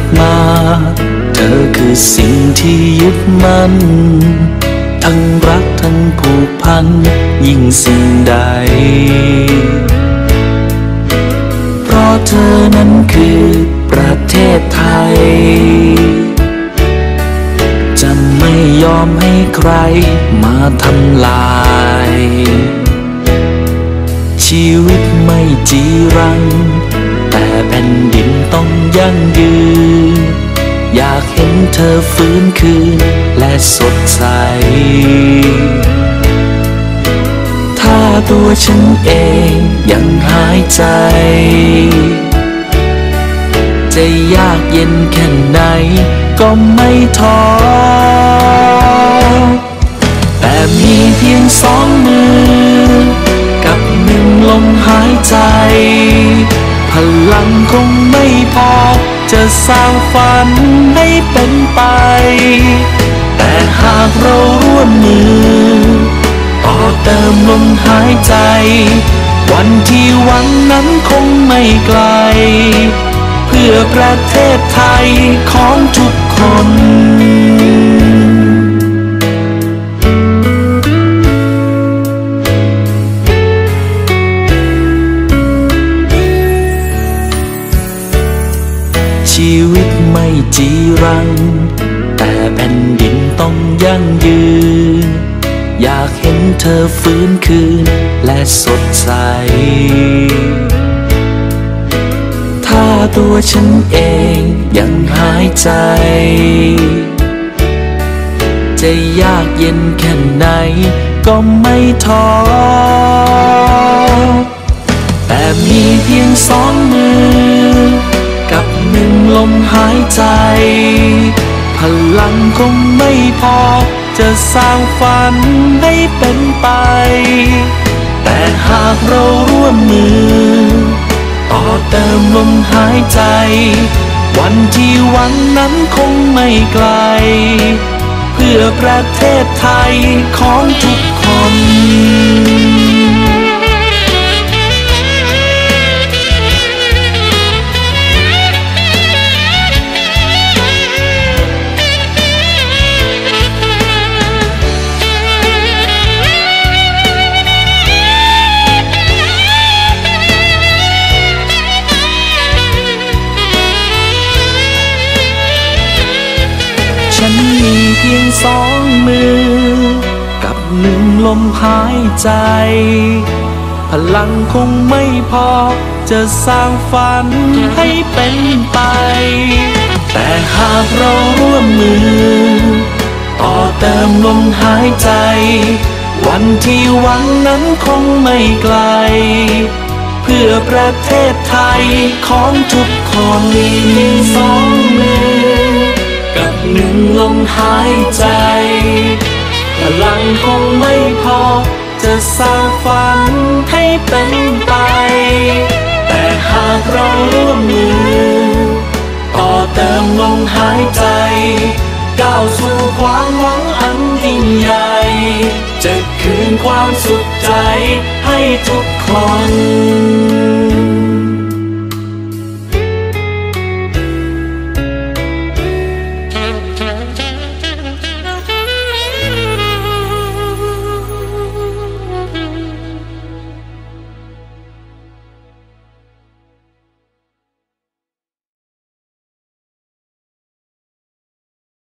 มาเธอคือสิ่งที่ยึดมั่นทั้งรักทั้งผูกพันยิ่งสิ่งใดเพราะเธอนั้นคือประเทศไทยจะไม่ยอมให้ใครมาทำลายชีวิตไม่จีรังแต่แผ่นดินต้องยั่งยืนอยากเห็นเธอฟื้นคืนและสดใสถ้าตัวฉันเองยังหายใจจะยากเย็นแค่ไหนก็ไม่ท้อแต่มีเพียงสองมือกับหนึ่งลมหายใจพลังคงไม่พอจะสร้างฝันให้เป็นไปแต่หากเราร่วมมือต่อเติมลมหายใจวันที่หวังนั้นคงไม่ไกลเพื่อประเทศไทยของทุกคนชีวิตไม่จีรังแต่แผ่นดินต้องยั่งยืนอยากเห็นเธอฟื้นคืนและสดใสถ้าตัวฉันเองยังหายใจจะยากเย็นแค่ไหนก็ไม่ท้อแต่มีเพียงสองมือกับหนึ่งลมหายใจพลังคงไม่พอจะสร้างฝันให้เป็นไปแต่หากเราร่วมมือต่อเติมลมหายใจวันที่หวังนั้นคงไม่ไกลเพื่อประเทศไทยของทุกคนฉันมีเพียงสองมือกับหนึ่งลมหายใจพลังคงไม่พอจะสร้างฝันให้เป็นไปแต่หากเราร่วมมือต่อเติมลมหายใจวันที่หวังนั้นคงไม่ไกลเพื่อประเทศไทยของทุกคนมีสองมือกับหนึ่งลมหายใจพลังคงไม่พอจะสร้างฝันให้เป็นไปแต่หากเราร่วมมือต่อเติมลมหายใจก้าวสู่ความหวังอันยิ่งใหญ่จะคืนความสุขใจให้ทุกคน